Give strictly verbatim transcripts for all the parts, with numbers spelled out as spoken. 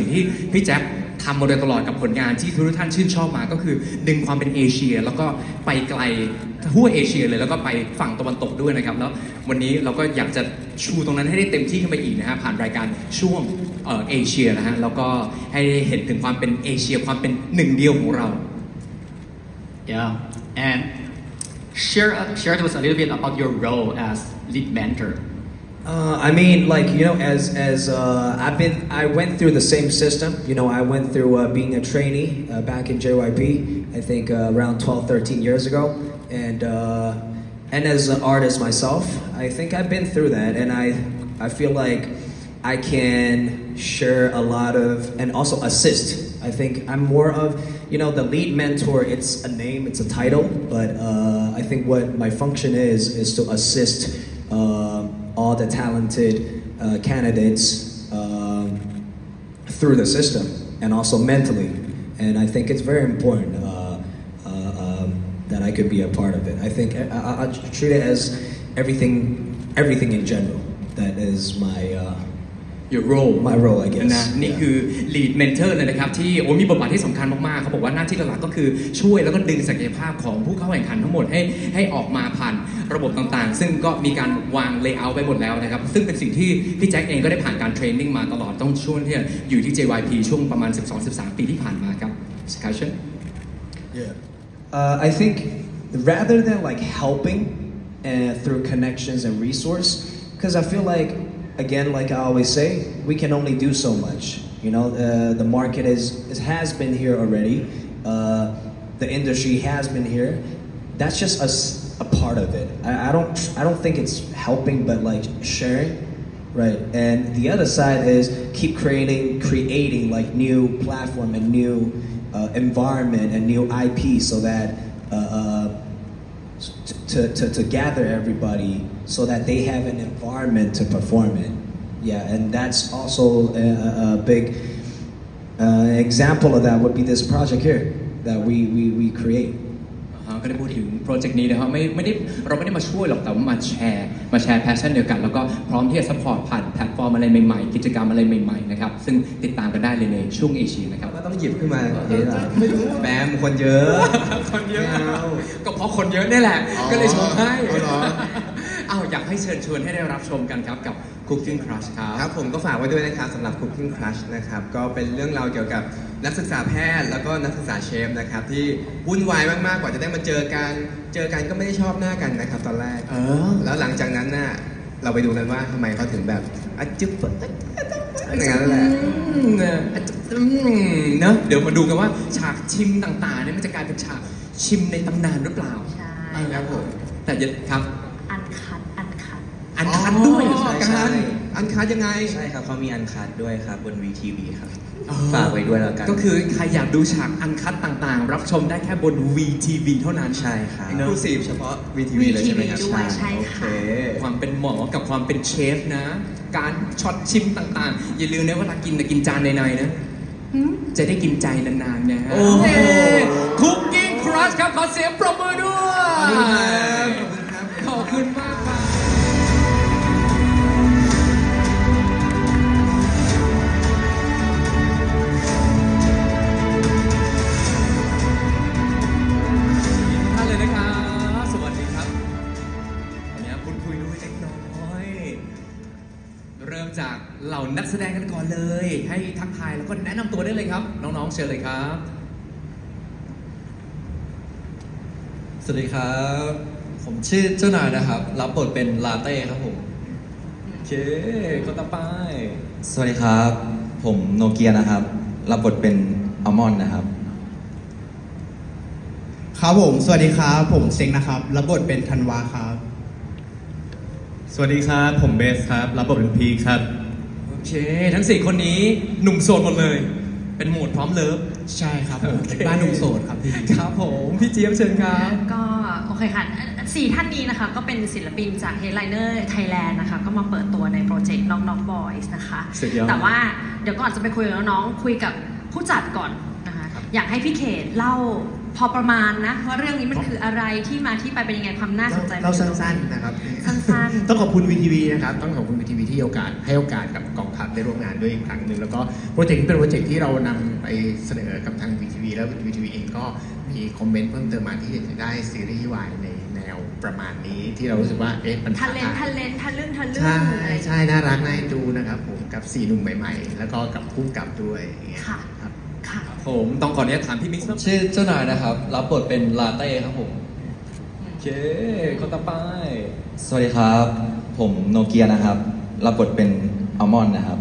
ที่พี่แจ็คทำมาโดยตลอดกับผลงานที่ทุกท่านชื่นชอบมาก็คือดึงความเป็นเอเชียแล้วก็ไปไกลทั่วเอเชียเลยแล้วก็ไปฝั่งตะวันตกด้วยนะครับแล้ววันนี้เราก็อยากจะชูตรงนั้นให้ได้เต็มที่ขึ้นไปอีกนะฮะผ่านรายการช่วงเอ่อเอเชียนะฮะแล้วก็ให้เห็นถึงความเป็นเอเชียความเป็นหนึ่งเดียวของเรา Yeah and share share with us a little bit about your role as lead mentor. Uh, I mean, like you know, as as uh, I've been, I went through the same system. You know, I went through uh, being a trainee uh, back in J Y P. I think uh, around twelve, thirteen years ago, and uh, and as an artist myself, I think I've been through that, and I I feel like I can share a lot of and also assist. I think I'm more of you know the lead mentor. It's a name, it's a title, but uh, I think what my function is is to assist. Uh, all the talented uh, candidates um, through the system and also mentally. And I think it's very important uh, uh, um, that I could be a part of it. I think I, I, I treat it as everything, everything in general. That is my uh, your role my role I guess นะนี่คือ lead mentor เลยนะครับที่โอ้มีบทบาทที่สำคัญมากๆเขาบอกว่าหน้าที่หลักๆก็คือช่วยแล้วก็ดึงศักยภาพของผู้เข้าแข่งขันทั้งหมดให้ให้ออกมาผ่านระบบต่างๆซึ่งก็มีการวาง layout ไว้หมดแล้วนะครับซึ่งเป็นสิ่งที่พี่แจ็คเองก็ได้ผ่านการเทรนนิ่งมาตลอดต้องช่วงที่อยู่ที่ J Y P ช่วงประมาณ สิบสอง สิบสาม ปีที่ผ่านมาครับ discussion yeah uh, I think rather than like helping uh, through connections and resource because I feel like again, like I always say, we can only do so much. You know, uh, the market is it has been here already. Uh, the industry has been here. That's just a, a part of it. I, I don't I don't think it's helping, but like sharing, right? And the other side is keep creating creating like new platform and new uh, environment and new I P so that. Uh, uh, To, to, to gather everybody so that they have an environment to perform in. Yeah, and that's also a, a big uh, example of that would be this project here that we, we, we create. ก็ได้พูดถึงโปรเจกต์นี้นะครับไม่ไม่ได้เราไม่ได้มาช่วยหรอกแต่ว่ามาแชร์มาแชร์แพชชั่นเดียวกันแล้วก็พร้อมที่จะซัพพอร์ตผ่านแพลตฟอร์มอะไรใหม่ๆกิจกรรมอะไรใหม่ๆนะครับซึ่งติดตามกันได้เลยในช่วงเอเชียนะครับก็ต้องหยิบขึ้นมาเยอะไม่รู้แบมคนเยอะคนเยอะก็เพราะคนเยอะนี่แหละก็เลยชมให้อ้าวอยากให้เชิญชวนให้ได้รับชมกันครับกับ Cooking Crush ครับครับผมก็ฝากไว้ด้วยนะครับสำหรับ Cooking Crush นะครับก็เป็นเรื่องราวเกี่ยวกับนักศึกษาแพทย์แล้วก็นักศึกษาเชฟนะครับที่วุ่นวายมากๆกว่าจะได้มาเจอกันเจอกันก็ไม่ได้ชอบหน้ากันนะครับตอนแรกแล้วหลังจากนั้นน่ะเราไปดูกันว่าทำไมเขาถึงแบบอัดจึ๊บอย่างนั้นแหละเนอะเดี๋ยวมาดูกันว่าฉากชิมต่างๆเนี่ยมันจะกลายเป็นฉากชิมในตำนานหรือเปล่าใช่ครับผมแต่ยัครับอันคัดอันคัดอันคัดด้วยการอันคัดยังไงใช่ครับเขามีอันคัดด้วยครับบน วี ที วี ครับฝากไว้ด้วยแล้วกันก็คือใครอยากดูฉากอันคัดต่างๆรับชมได้แค่บน วี ที วี เท่านั้นใช่ครับเอ็กซ์คลูซีฟเฉพาะ วี ที วี เลยใช่ไหมครับใช่ค่ะความเป็นหมอกับความเป็นเชฟนะการช็อตชิมต่างๆอย่าลืมนะเวลากินนะกินจานในๆนะจะได้กินใจนานๆนะฮะ Cooking Crush ครับขอเสียงปรบมือด้วยขอบคุณมากครับท่านเลยนะครับสวัสดีครับวันนี้พูดคุยด้วยเล็กน้อยเริ่มจากเหล่านักแสดงกันก่อนเลยให้ทักทายแล้วก็แนะนำตัวได้เลยครับน้องๆเชิญเลยครับสวัสดีครับผมชื่อเจ้านายนะครับรับบทเป็นลาเต้ครับผมโอเคคนต่อไปสวัสดีครับผมโนเกียนะครับรับบทเป็นอัลมอนด์นะครับครับผมสวัสดีครับผมเซ็งนะครับรับบทเป็นธันวาครับสวัสดีครับผมเบสครับรับบทเป็นพีครับโอเคทั้งสี่คนนี้หนุ่มโสดหมดเลยเป็นโหมดพร้อมเลิฟใช่ครับผมเป็นบ้านหนุ่มโสดครับพี่ครับผมพี่เจี๊ยบเชิญครับก็โอเคค่ะสี่ท่านนี้นะคะก็เป็นศิลปินจาก Headliner Thailand นะคะก็มาเปิดตัวในโปรเจกต์ Knock Knock Boys นะคะแต่ว่าเดี๋ยวก่อนจะไปคุยกับน้องๆคุยกับผู้จัดก่อนนะคะอยากให้พี่เขตเล่าพอประมาณนะว่าเรื่องนี้มันคืออะไรที่มาที่ไปเป็นยังไงความน่าสนใจเราสั้นๆนะครับสั้นๆต้องขอบคุณ วี ที วี นะครับต้องขอบคุณ วี ที วี ที่ให้โอกาสให้โอกาสกับกองทัพได้ร่วมงานด้วยอีกครั้งหนึ่งแล้วก็โปรเจกต์นี้เป็นโปรเจกต์ที่เรานำไปเสนอกับทาง วี ที วี แล้ว วี ที วี เองก็มีคอมเมนต์เพิ่มเติมมาที่อยากจะได้ซีรีส์วายในแนวประมาณนี้ที่เรารู้สึกว่าเอ๊ะมันทะเลนทะเลนทะลึ่งทะลึ่งใช่ใช่น่ารักน่าดูนะครับผมกับสี่หนุ่มใหม่ๆแล้วก็กับผู้กำกับด้วยค่ะครับค่ะผมต้องขออนุญาตถามพี่มิกซ์ชื่อเจ้านายนะครับรับบทเป็นลาเต้ครับผมโอเคคนต่อไปสวัสดีครับผมโนเกียนะครับรับบทเป็นอัลมอนด์นะครับ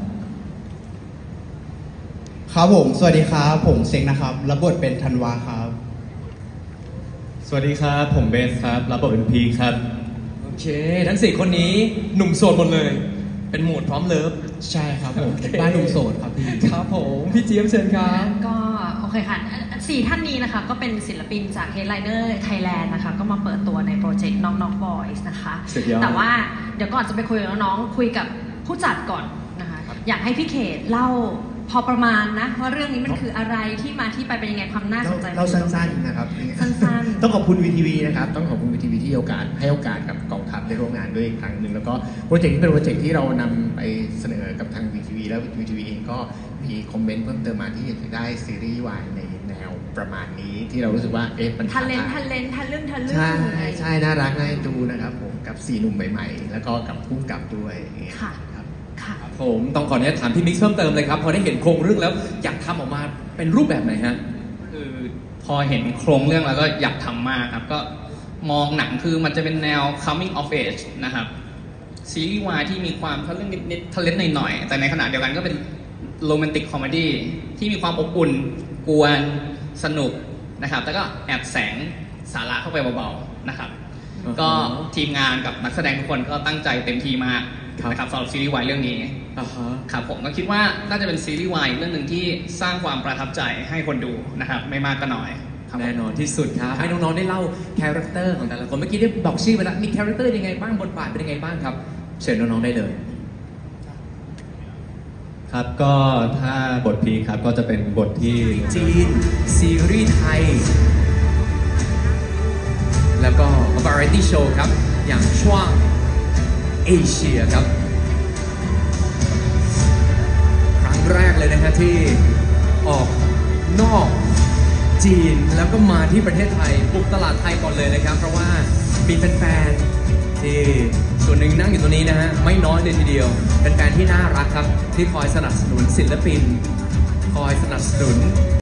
ครับผมสวัสดีครับผมเซ็งนะครับรับบทเป็นธันวาครับสวัสดีครับผมเบสครับรับบทเป็นพีครับโอเคทั้งสี่คนนี้หนุ่มโสดหมดเลยเป็นโหมดพร้อมเลิฟใช่ครับผมบ้านหนุ่มโสดครับพี่ครับผมพี่เจี๊ยบเชิญครับก็โอเคค่ะสี่ท่านนี้นะคะก็เป็นศิลปินจาก Headliner Thailand นะคะก็มาเปิดตัวในโปรเจกต์น้องๆ Boys นะคะแต่ว่าเดี๋ยวก่อนจะไปคุยกับน้องๆคุยกับผู้จัดก่อนนะคะอยากให้พี่เขตเล่าพอประมาณนะว่าเรื่องนี้มันคืออะไรที่มาที่ไปเป็นยังไงความน่าสนใจเราสั้นๆนะครับสั้นๆต้องขอบคุณ วี ที วี นะครับต้องขอบคุณ วี ที วี ที่ให้โอกาสให้โอกาสกับกองทัพได้ร่วมงานด้วยอีกครั้งหนึ่งแล้วก็โปรเจกต์นี้เป็นโปรเจกต์ที่เรานำไปเสนอกับทาง วี ที วี แล้ว วี ที วี เองก็มีคอมเมนต์เพิ่มเติมมาที่อยากจะได้ซีรีส์วายในแนวประมาณนี้ที่เรารู้สึกว่าเอ๊ะมันทะเลนทะเลนทะลึ่งทะลึ่งใช่ใช่น่ารักน่าดูนะครับผมกับสี่หนุ่มใหม่ๆแล้วก็กับผู้กำกับด้วยค่ะผมต้องขออนุญาตถามพี่มิกซ์เพิ่มเติมเลยครับพอได้เห็นโครงเรื่องแล้วอยากทำออกมาเป็นรูปแบบไหนฮะคือพอเห็นโครงเรื่องแล้วก็อยากทำมากครับก็มองหนังคือมันจะเป็นแนว coming of age นะครับซีรีส์วายที่มีความทะลึ่งนิดๆทะเลนหน่อยๆแต่ในขณะเดียวกันก็เป็นโรแมนติกคอมเมดี้ที่มีความอบอุ่นกวนสนุกนะครับแต่ก็แอบแสงสาระเข้าไปเบาๆนะครับก็ทีมงานกับนักแสดงทุกคนก็ตั้งใจเต็มที่มากนะครับสำหรับซีรีส์วายเรื่องนี้ครับผมก็คิดว่าน่าจะเป็นซีรีส์วายเรื่องหนึ่งที่สร้างความประทับใจให้คนดูนะครับไม่มากก็น้อยแน่นอนที่สุดครับให้น้องๆได้เล่าคาแรคเตอร์ของแต่ละคนเมื่อกี้ได้บอกชื่อไปแล้วมีคาแรคเตอร์ยังไงบ้างบทบาทเป็นยังไงบ้างครับเชิญน้องๆได้เลยครับก็ถ้าบทพีครับก็จะเป็นบทที่จีนซีรีส์ไทยแล้วก็ variety show ครับอย่างช่วงเอเชียครับครั้งแรกเลยนะฮะที่ออกนอกจีนแล้วก็มาที่ประเทศไทยบุกตลาดไทยก่อนเลยนะครับเพราะว่ามีแฟนๆที่ส่วนหนึ่งนั่งอยู่ตรงนี้นะฮะไม่น้อยเลยทีเดียวเป็นแฟนที่น่ารักครับที่คอยสนับสนุนศิลปินคอยสนับสนุน